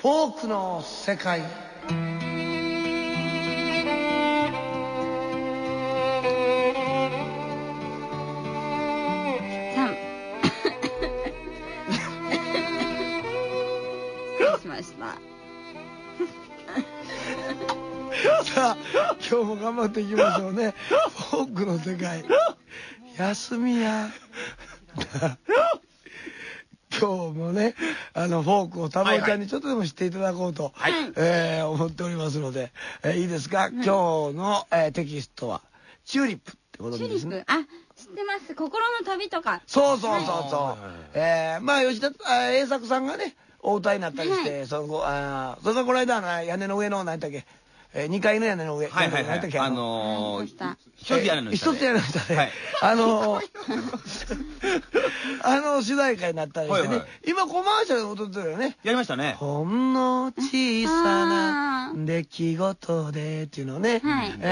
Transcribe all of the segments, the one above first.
フォークの世界。 しましたさあ今日も頑張っていきましょうね。フォークの世界休みや今日もねフォークをタモちゃんにちょっとでも知っていただこうと、思っておりますので、いいですか、今日の、テキストはチューリップってことですね。 チューリップ、あ、知ってます。心の旅とか。 そうそうそうそう。まあ吉田栄作さんがねお歌いになったりして、それがこの間屋根の上の何だっけ、2階の屋根の上、 はいはいはい、一つ屋根の下で、 一つ屋根の下で、主題歌になったりしてね、今コマーシャルで踊ってるよね。 やりましたね。 ほんの小さな出来事でっていうのね、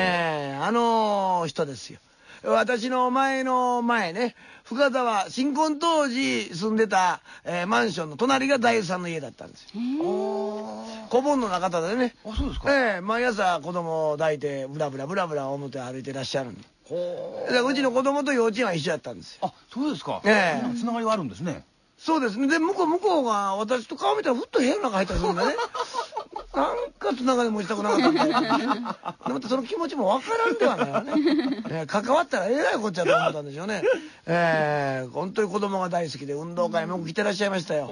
人ですよ。私の前ね、深沢新婚当時住んでた、マンションの隣が大豆さんの家だったんですよ。子煩悩な方でね。 あ、そうですか。 毎朝子供を抱いてブラブラ表歩いてらっしゃるんで。うちの子供と幼稚園は一緒やったんですよ。 あ、そうですか。つながりがあるんですね。 そうですね。で向こうが私と顔見たらふっと部屋の中入ったりするんだね。なんかつながりもしたくなかったんだよ。でまたその気持ちもわからんではないわね。関わったらえらいこっちゃと思ったんでしょうね。本当に子供が大好きで運動会も来てらっしゃいましたよ。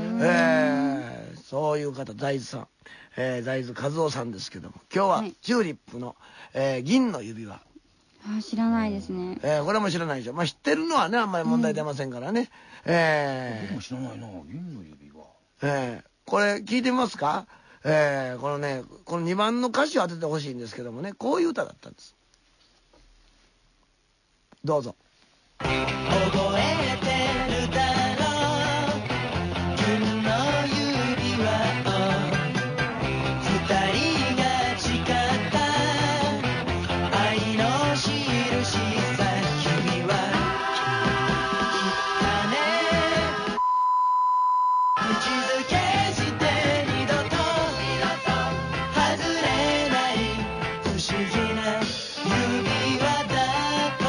そういう方、大豆さん、大豆和夫さんですけども、今日はチューリップの、銀の指輪。 知らないですね。 これも知らないでしょ。まあ知ってるのはねあんまり問題出ませんからね。 僕も知らないな、銀の指輪。 これ聞いてみますか。このね、この2番の歌詞を当ててほしいんですけどもね、こういう歌だったんです。どうぞ。覚えてるだろう、銀の指輪を二人が誓った愛の印さ、君は言ったね、口づけして二度と外れない不思議な指輪だと。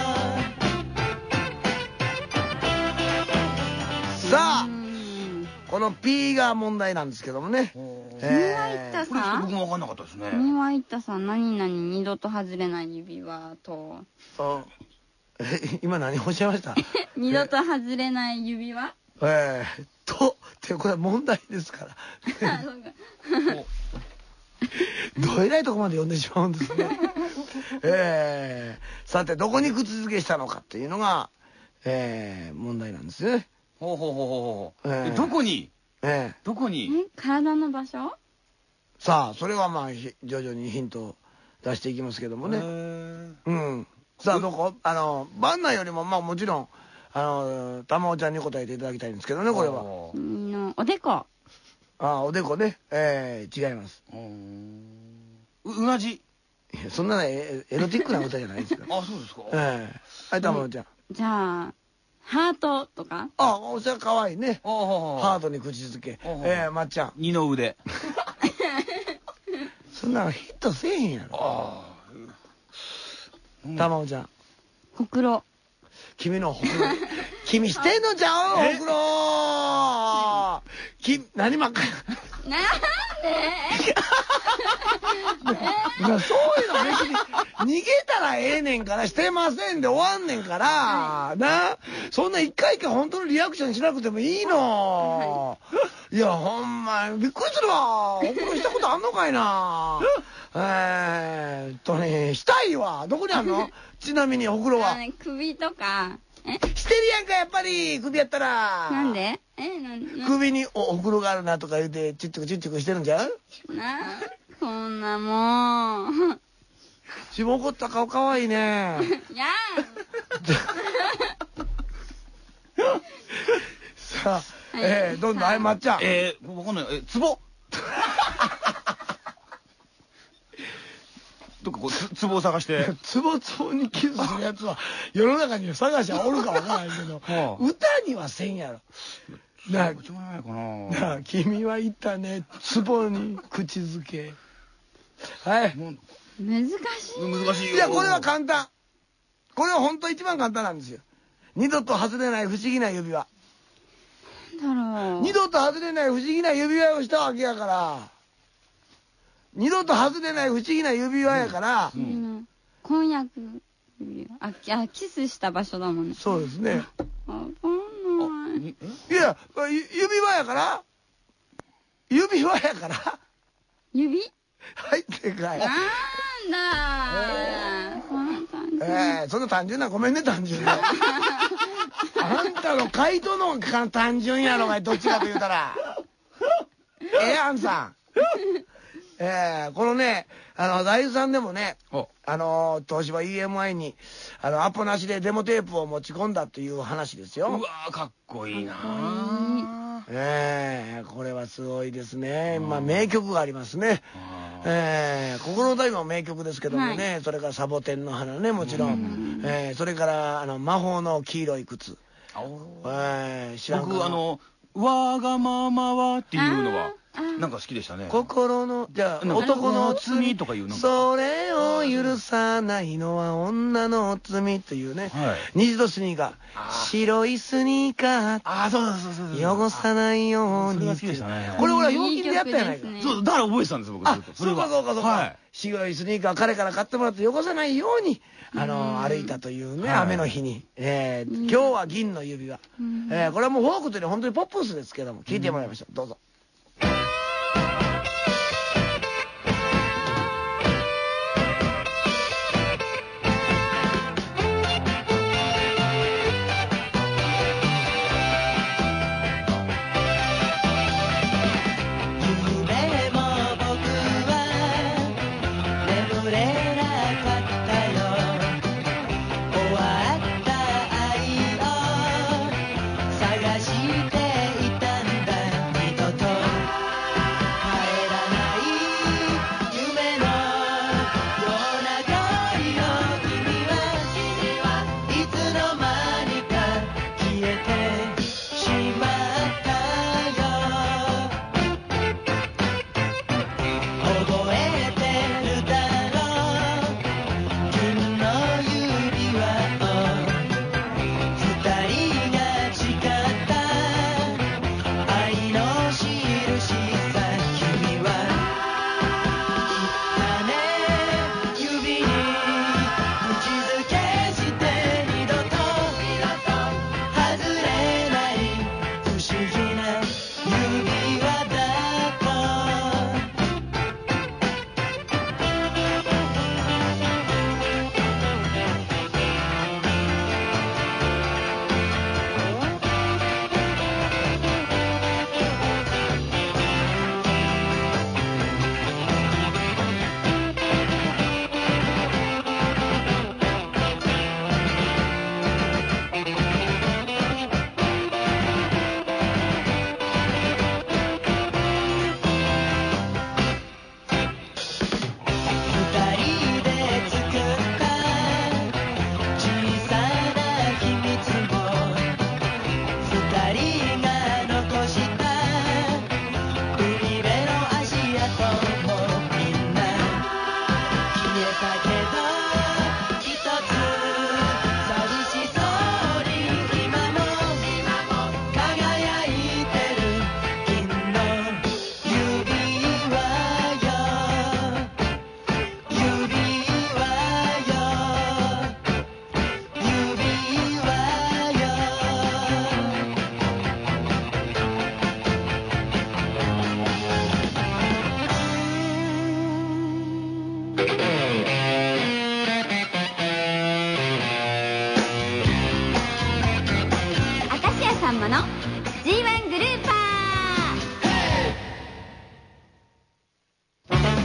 さあこの P が問題なんですけどもね。 三輪一太さん。 僕も分かんなかったですね。 三輪一太さん、何々二度と外れない指輪と。 今何おっしゃいました？ 二度と外れない指輪？ ってこれは問題ですから。どえらいとこまで読んでしまうんですね。さてどこに口づけしたのかっていうのが、問題なんですね。 ほうほうほうほう。どこに？どこに？ 体の場所？ さあそれはまあ徐々にヒントを出していきますけどもね。さあどこ？番内よりもまあもちろん玉緒ちゃんに答えていただきたいんですけどね、これは。 おでこ。 おでこね。違います。 うなじ。 そんなエロティックな歌じゃないですか。 あ、そうですか。 はい、玉緒ちゃん。 じゃあハートとか？ おそれは可愛いね。ハートに口づけ。まっちゃん。 二の腕。 そんなのヒットせえへんやろ。玉緒ちゃん。 ほくろ。 君のほくろ。君してんのちゃう？ほくろ。何ばっかり。 なんでそういうの別に逃げたらええねんから、してませんで終わんねんから、そんな一回一回本当のリアクションしなくてもいいの。いやほんまびっくりするわ。ほくろしたことあんのかいな。したいわ。どこにあんの？ちなみにほくろは。 首とか。 してるやんかやっぱり首やったら。 なんで？ 首にほくろがあるなとか言うてチュッチュクチュッチュクしてるんじゃう？ こんなもん。 しもこった顔かわいいね。 やさあ、どんどんまっちゃん。 わかんない。ツボ。どっかこうツボを探して。 ツボにキスするやつは世の中に探しはおるかわからないけど、歌にはせんやろ。 なあ、君は言ったね、壺に口づけ。はい。 難しい。 いや、これは簡単。これは本当一番簡単なんですよ。二度と外れない不思議な指輪。 なんだろう。 二度と外れない不思議な指輪をしたわけやから。二度と外れない不思議な指輪やから。 婚約指輪。キスした場所だもんね。 そうですね。 いや、指輪やから。指輪やから。 指？ はい、正解。 なんだ。 そんな単純な、ごめんね、単純な。あんたの回答の単純やろが、どっちかと言うたら。アンさん。このね、大豆さんでもね、東芝 EMI に、アポなしでデモテープを持ち込んだっていう話ですよ。 うわー、かっこいいなー。これはすごいですね。まあ、名曲がありますね。心の旅も名曲ですけどもね、それからサボテンの花ね、もちろん。それから、魔法の黄色い靴。 知らんかな。僕、わがままはっていうのが、なんか好きでしたね。 心の、じゃあ、男の罪とかいうの。それを許さないのは女の罪というね。虹とスニーカー。白いスニーカー。そう。汚さないように。これ俺は陽気でやったやないか。 そう、だから覚えてたんです僕。 そうか。白いスニーカー彼から買ってもらって汚さないように、歩いたというね、雨の日に。今日は銀の指輪。これはもうフォークというより本当にポップスですけども、聞いてもらいましょう。どうぞ。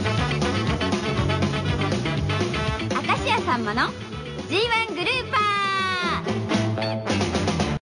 さんまの G1 グルーパー